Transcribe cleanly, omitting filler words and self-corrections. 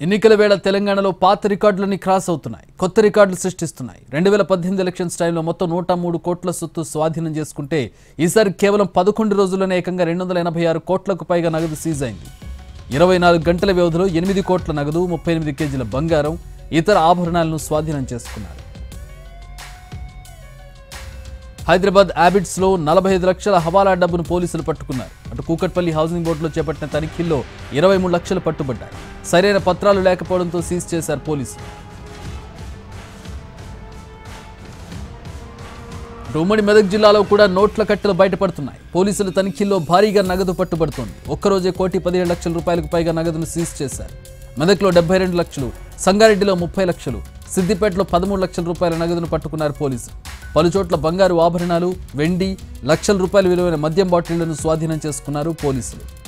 ఎన్నికల వేళ తెలంగాణలో పాత రికార్డులన్నీ క్రాస్ అవుతున్నాయి. కొత్త రికార్డులు సృష్టిస్తున్నాయి. 2018 ఎలక్షన్స్ టైంలో మొత్తం 103 కోట్ల సొత్తు స్వాధీనం చేసుకుంటే ఈసారి కేవలం 11 రోజుల్లోనే ఏకంగా 286 కోట్లకు పైగా నగదు సీజ్ అయింది. 24 గంటల వ్యవధిలో 8 కోట్ల నగదు, 38 కేజీల బంగారం, ఇతర ఆభరణాలను స్వాధీనం చేసుకున్నారు. హైదరాబాద్ అబిడ్స్ లో 45 లక్షల హవాలా డబ్బును పోలీసులు పట్టుకున్నారు. అటు కూకట్పల్లి హౌసింగ్ బోర్డులో చేపట్టిన తనిఖీల్లో 23 లక్షలు పట్టుబడ్డాయి. సరైన పత్రాలు లేకపోవడంతో సీజ్ చేశారు పోలీసులు. ఉమ్మడి మెదక్ జిల్లాలో కూడా నోట్ల కట్టలు బయటపడుతున్నాయి. పోలీసుల తనిఖీల్లో భారీగా నగదు పట్టుబడుతోంది. ఒక్కరోజే 1,17 లక్షల రూపాయలకు పైగా నగదును సీజ్ చేశారు. మెదక్లో 72 లక్షలు, సంగారెడ్డిలో 30 లక్షలు, సిద్దిపేటలో 13 లక్షల రూపాయల నగదును పట్టుకున్నారు పోలీసులు. పలుచోట్ల బంగారు ఆభరణాలు, వెండి, లక్షల రూపాయల విలువైన మద్యం బాటిళ్లను స్వాధీనం చేసుకున్నారు పోలీసులు.